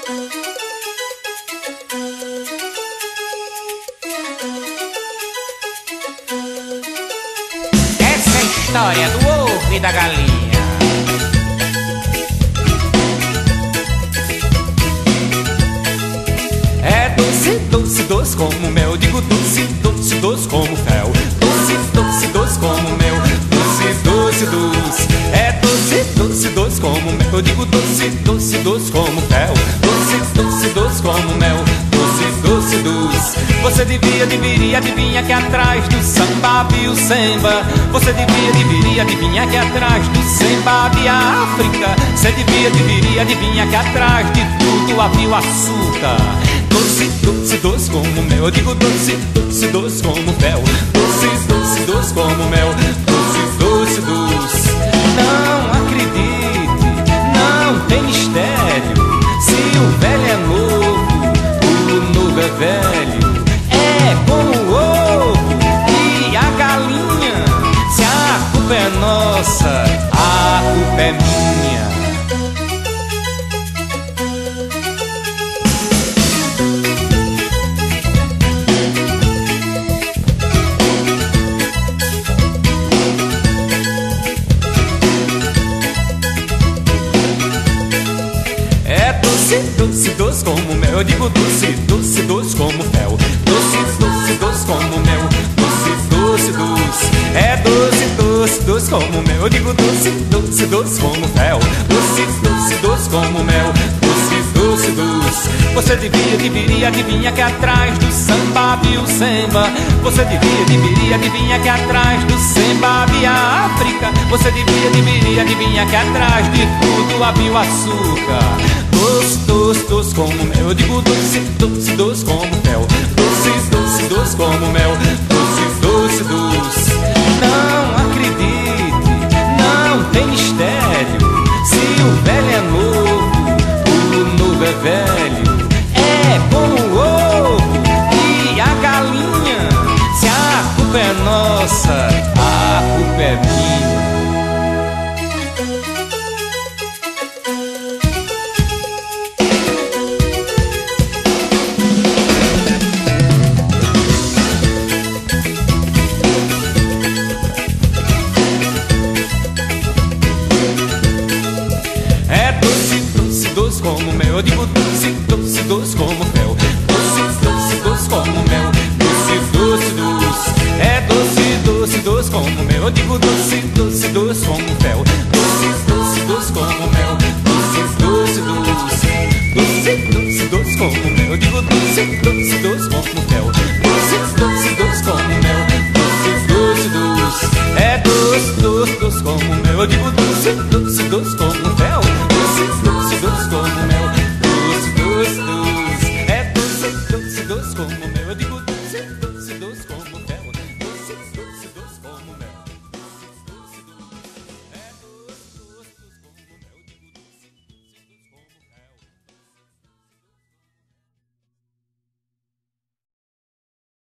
Essa é a história do ovo e da galinha. É doce, doce, doce como mel. Digo doce, doce, doce como fel. Doce, doce, doce como mel. Doce, doce, doce. É doce, doce, doce como mel. Eu digo doce, doce, doce como fel. Doce, doce, doce como mel. Doce, doce, doce. Você deveria adivinhar que atrás do samba havia o samba. Você deveria adivinhar que atrás do samba havia a África. Você deveria adivinhar que atrás de tudo havia o açúcar. Doce, doce, doce como mel. Eu digo doce, doce, doce como fel. Doce, doce, doce como mel. Doce, doce, doce. Não acredite, não tem mistério. Se o velho é novo, o novo é velho. É como o ovo e a galinha. Se a culpa é nossa, a culpa é minha. Doce, doce como mel. Eu digo doce, doce, doce como fel. Doce, doce, doce como mel. Doce, doce, doce. É doce, doce, doce como mel. Eu digo doce, doce, doce como fel. Doce, doce, doce como mel. Doce, doce, doce. Você deveria adivinhar que atrás do samba havia o samba. Você deveria adivinhar que atrás do samba havia a África. Você deveria adivinhar que atrás de tudo havia o açúcar. Doce, doce, doce como mel. Eu digo doce, doce, doce como fel. Doce, doce, doce como mel. Doce, doce, doce. Não acredite, não tem mistério. Se o velho é novo, o novo é velho. É como o ovo e a galinha. Se a culpa é nossa, a culpa é minha. Eu digo doce, doce, doce como fel. Doce, doce, doce como mel. Doce, doce, doce. É doce, doce, doce como mel. Eu digo doce, doce, doce